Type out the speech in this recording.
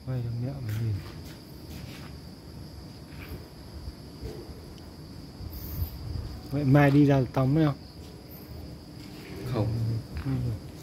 quay được nhẹ mà nhìn. Vậy mai đi ra tắm không? Không. Ừ.